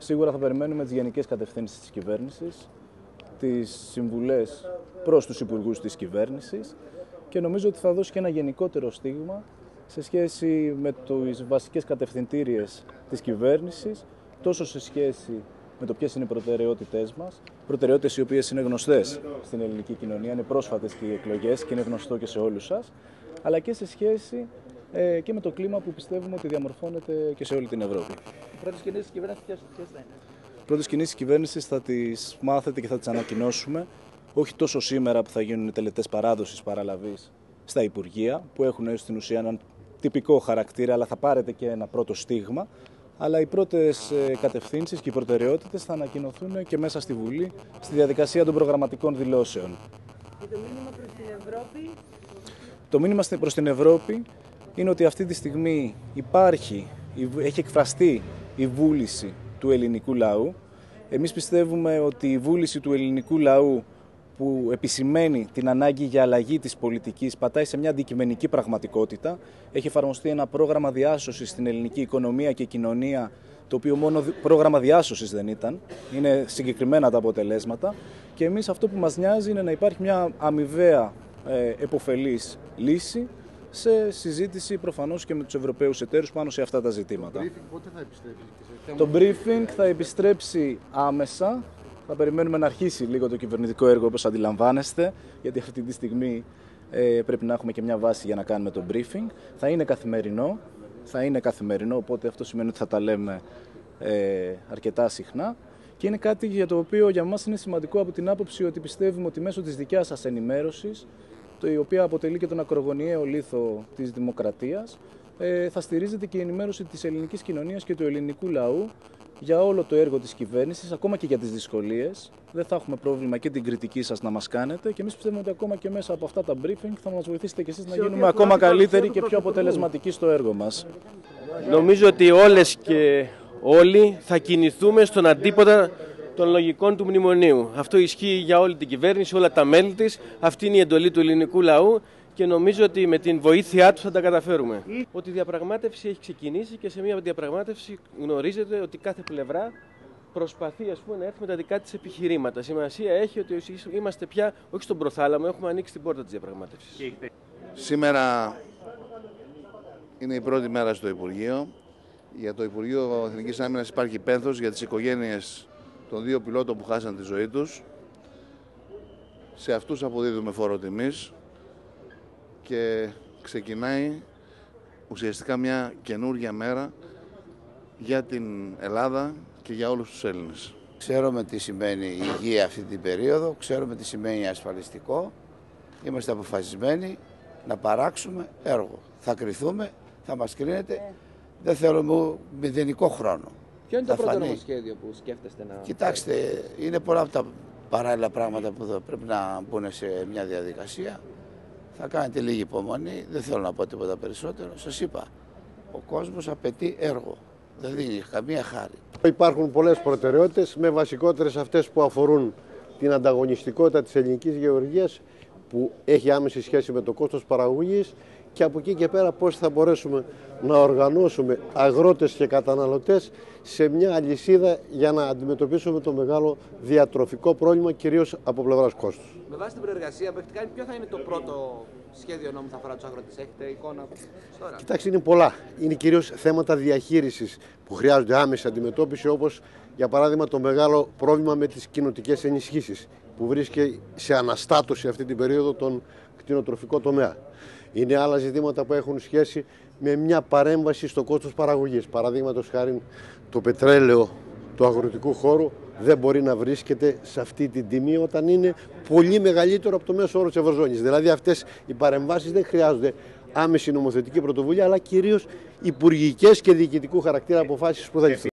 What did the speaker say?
Σίγουρα θα περιμένουμε τις γενικές κατευθύνσεις της κυβέρνησης, τις συμβουλές προς τους υπουργούς της κυβέρνησης και νομίζω ότι θα δώσει και ένα γενικότερο στίγμα σε σχέση με τις βασικές κατευθυντήριες της κυβέρνησης, τόσο σε σχέση με το ποιες είναι οι προτεραιότητές μας, προτεραιότητες οι οποίες είναι γνωστές στην ελληνική κοινωνία, είναι πρόσφατες και οι εκλογές και είναι γνωστό και σε όλους σας, αλλά και σε σχέση και με το κλίμα που πιστεύουμε ότι διαμορφώνεται και σε όλη την Ευρώπη. Οι πρώτες κινήσεις της κυβέρνησης ποιες θα είναι? Οι πρώτες κινήσεις της κυβέρνησης θα τις μάθετε και θα τις ανακοινώσουμε, όχι τόσο σήμερα που θα γίνουν οι τελετές παράδοσης παραλαβής στα Υπουργεία, που έχουν στην ουσία έναν τυπικό χαρακτήρα, αλλά θα πάρετε και ένα πρώτο στίγμα. Αλλά οι πρώτες κατευθύνσεις και οι προτεραιότητες θα ανακοινωθούν και μέσα στη Βουλή, στη διαδικασία των προγραμματικών δηλώσεων. Και το μήνυμα προς την Ευρώπη? Το μήνυμα προς την Ευρώπη είναι ότι αυτή τη στιγμή έχει εκφραστεί η βούληση του ελληνικού λαού. Εμείς πιστεύουμε ότι η βούληση του ελληνικού λαού που επισημαίνει την ανάγκη για αλλαγή της πολιτικής πατάει σε μια αντικειμενική πραγματικότητα. Έχει εφαρμοστεί ένα πρόγραμμα διάσωσης στην ελληνική οικονομία και κοινωνία, το οποίο μόνο πρόγραμμα διάσωσης δεν ήταν, είναι συγκεκριμένα τα αποτελέσματα και εμείς αυτό που μας νοιάζει είναι να υπάρχει μια αμοιβαία επωφελής λύση σε συζήτηση προφανώς και με τους Ευρωπαίους εταίρους πάνω σε αυτά τα ζητήματα. Το briefing πότε θα επιστρέψει? Το briefing θα επιστρέψει άμεσα. Θα περιμένουμε να αρχίσει λίγο το κυβερνητικό έργο, όπως αντιλαμβάνεστε, γιατί αυτή τη στιγμή πρέπει να έχουμε και μια βάση για να κάνουμε το briefing. Θα είναι καθημερινό, οπότε αυτό σημαίνει ότι θα τα λέμε αρκετά συχνά. Και είναι κάτι για το οποίο για μας είναι σημαντικό από την άποψη ότι πιστεύουμε ότι μέσω της δικιάς σας ενημέρωσης, η οποία αποτελεί και τον ακρογωνιαίο λίθο της δημοκρατίας, θα στηρίζεται και η ενημέρωση της ελληνικής κοινωνίας και του ελληνικού λαού για όλο το έργο της κυβέρνησης, ακόμα και για τις δυσκολίες. Δεν θα έχουμε πρόβλημα και την κριτική σας να μας κάνετε και εμείς πιστεύουμε ότι ακόμα και μέσα από αυτά τα briefing θα μας βοηθήσετε και εσείς να γίνουμε ακόμα καλύτεροι και πιο αποτελεσματικοί στο έργο μας. Νομίζω ότι όλες και όλοι θα κινηθούμε στον αντίποδα των λογικών του μνημονίου. Αυτό ισχύει για όλη την κυβέρνηση, όλα τα μέλη της. Αυτή είναι η εντολή του ελληνικού λαού και νομίζω ότι με την βοήθειά του θα τα καταφέρουμε. Ότι η διαπραγμάτευση έχει ξεκινήσει και σε μια διαπραγμάτευση γνωρίζετε ότι κάθε πλευρά προσπαθεί να έρθει με τα δικά της επιχειρήματα. Σημασία έχει ότι είμαστε πια όχι στον προθάλαμο, έχουμε ανοίξει την πόρτα της διαπραγμάτευσης. Σήμερα είναι η πρώτη μέρα στο Υπουργείο. Για το Υπουργείο Εθνικής Άμυνας υπάρχει πένθος για τις οικογένειες των δύο πιλότων που χάσαν τη ζωή τους. Σε αυτούς αποδίδουμε φόρο τιμής και ξεκινάει ουσιαστικά μια καινούργια μέρα για την Ελλάδα και για όλους τους Έλληνες. Ξέρουμε τι σημαίνει υγεία αυτή την περίοδο, ξέρουμε τι σημαίνει ασφαλιστικό. Είμαστε αποφασισμένοι να παράξουμε έργο. Θα κριθούμε, θα μας κρίνετε. Δεν θέλουμε μηδενικό χρόνο. Ποιο είναι το πρώτο νομοσχέδιο που σκέφτεστε να... Κοιτάξτε, είναι πολλά από τα παράλληλα πράγματα που θα πρέπει να μπουν σε μια διαδικασία. Θα κάνετε λίγη υπομονή, δεν θέλω να πω τίποτα περισσότερο. Σας είπα, ο κόσμος απαιτεί έργο. Δεν δίνει καμία χάρη. Υπάρχουν πολλές προτεραιότητες, με βασικότερες αυτές που αφορούν την ανταγωνιστικότητα της ελληνικής γεωργίας, που έχει άμεση σχέση με το κόστος παραγωγής, και από εκεί και πέρα πώς θα μπορέσουμε να οργανώσουμε αγρότες και καταναλωτές σε μια αλυσίδα για να αντιμετωπίσουμε το μεγάλο διατροφικό πρόβλημα, κυρίως από πλευράς κόστους. Με βάση την προεργασία που έχετε κάνει, ποιο θα είναι το πρώτο σχέδιο νόμου που θα αφορά τους αγρότες? Έχετε εικόνα τώρα? Κοιτάξτε, είναι πολλά. Είναι κυρίως θέματα διαχείρισης που χρειάζονται άμεση αντιμετώπιση, όπως για παράδειγμα το μεγάλο πρόβλημα με τις κοινοτικές ενισχύσεις, που βρίσκεται σε αναστάτωση αυτή την περίοδο τον κτηνοτροφικό τομέα. Είναι άλλα ζητήματα που έχουν σχέση με μια παρέμβαση στο κόστος παραγωγής. Παραδείγματος χάρη, το πετρέλαιο του αγροτικού χώρου δεν μπορεί να βρίσκεται σε αυτή την τιμή όταν είναι πολύ μεγαλύτερο από το μέσο όρο της Ευρωζώνης. Δηλαδή αυτές οι παρεμβάσεις δεν χρειάζονται άμεση νομοθετική πρωτοβουλία, αλλά κυρίως υπουργικές και διοικητικού χαρακτήρα αποφάσεις που θα ληφθούν.